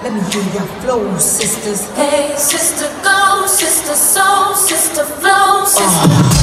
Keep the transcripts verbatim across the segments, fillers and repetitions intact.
Let me hear your flow, sisters. Hey, sister, go, sister, soul, sister, flow, sister. Uh.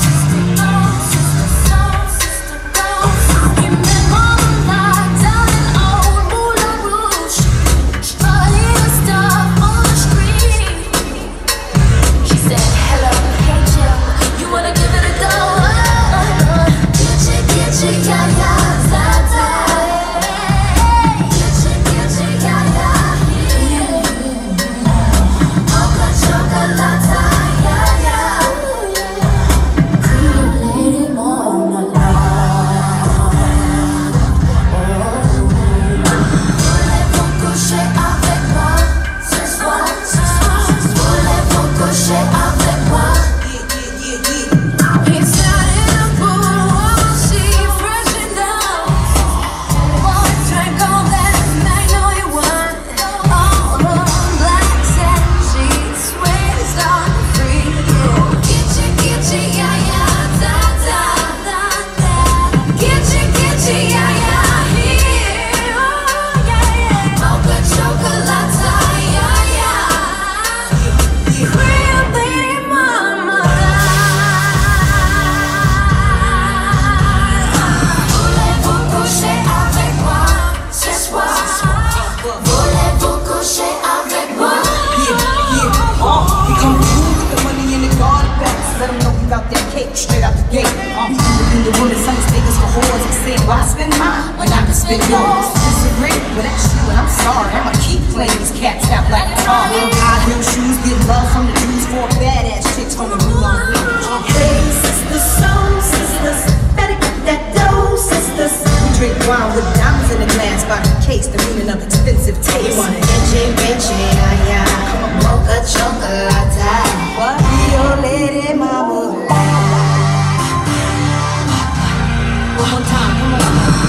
Straight out the gate, um, independent women, some mistake us for whores and say, why spend mine when I can spend yours? Disagree, but that's you and I'm sorry. I'ma keep playing these cats out like a car. High heel shoes, get love from the Jews, four badass chicks from the blue on blue. Hey, sisters, soul sisters, better get that dough, sisters. We drink wine with diamonds in the glass by the case, the meaning of expensive taste. You want an enche, enche, yeah, yeah. Come on, mocha chocolate. What? Your lady mama. One more time, come on.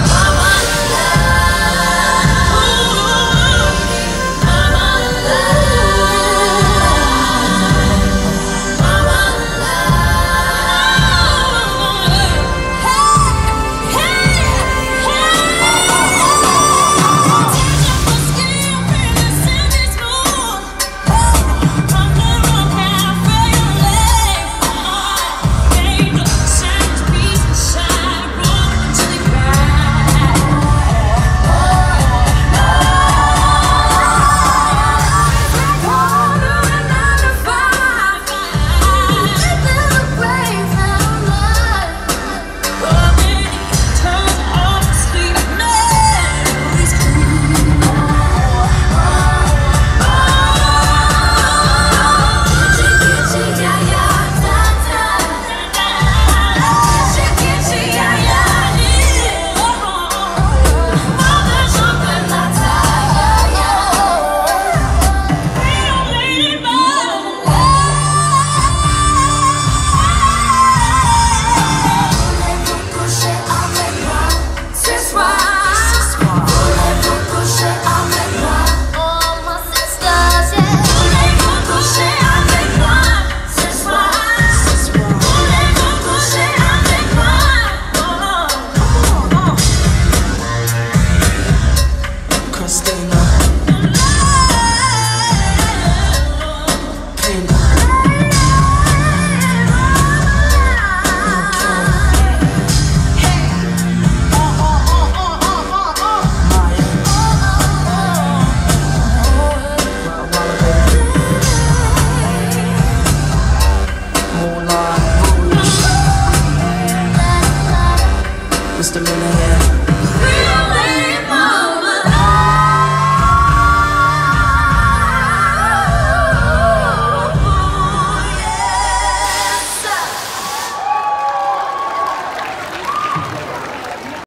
Mister Miller.